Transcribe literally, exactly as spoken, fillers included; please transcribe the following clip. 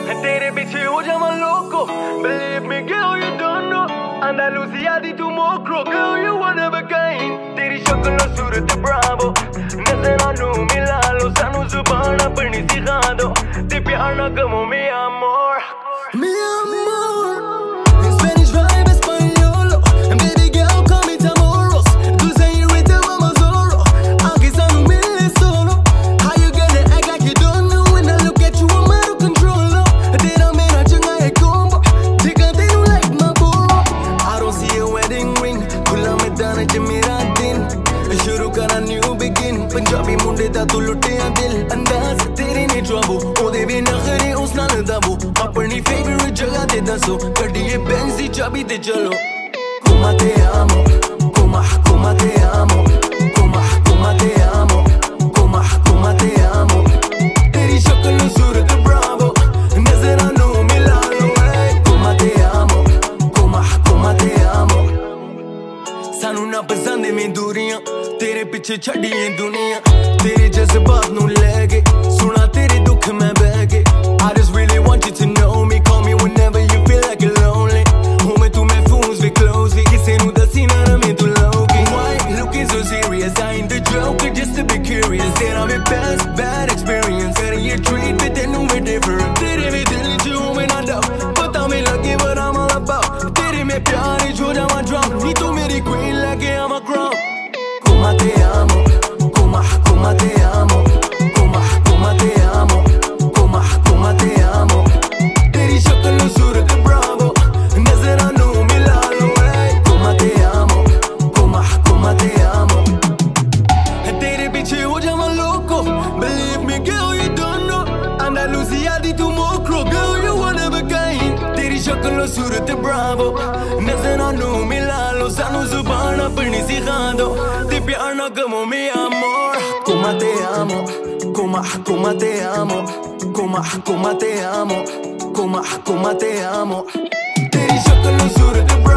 तेरे पीछे हो जावा लोको. Believe me girl you don't know. Andalusia di tu mocro. Girl you one of a kind. तेरी शक्ल और सूरत bravo. नजरानों मिला लो सानू जुबान अपनी सिखा दो. ते प्यार ना कमो mi amor. Mi amor. In Spanish vibe español. And baby girl call me Tamoros. Tu señorita vamos solo. Aunque sano mille solo. How you gonna act like you don't know when I look at you I'm out of control. Tera mera changa hai combo. Jika tenu like my boro. I don't see a wedding ring. Khula maidan ch mera din. Shuru kara new begin. Punjabi munde da tu luttiya dil. Andaz tere ne trouble. Ode vi nakhre us nal dabo. Apni favorite jagah te daso. Kadiye Benz di chabi te chalo. Como te amo. Como como te amo. Como como te amo. Como como te amo. Teri shakl surat bravo. Nazaranon mila lo hai. Como te amo. Como como te amo. Sanu na pasand mein duriyan. तेरे पीछे छड़ी है दुनिया तेरे जज्बात नू लेके सुना तेरे दुख मैं बह के I just really want you to know me call me whenever you feel like you're lonely हूँ मैं तुम्हें fools with closely किसे नू दसी ना रमे तू लोगी Why looking so serious I ain't the joker just to be curious Then I'm a best bad experience Getting your treat but then we're different तेरे में दिल जो मैं ना doubt पता में लगे what I'm all about तेरे में प्यार है जो जावा drown नी तू मेरी queen लगे I'm a crown Como te amo, como, como te amo, como, como te amo, como, como te amo. Teri shakl surat bravo, nazaranon mila lo hai. Como te amo, como, como te amo. Tere piche ho jawa loco, believe me girl you don't know. Andalusia di tu mocro, girl you one of a kind. Teri shakl surat bravo, nazaranon mila lo sanu zuban apni sikha do. प्यार ना कमो mi amor Como te amo Como, como te amo Como, como te amo Como, como te amo Teri शक्ल सूरत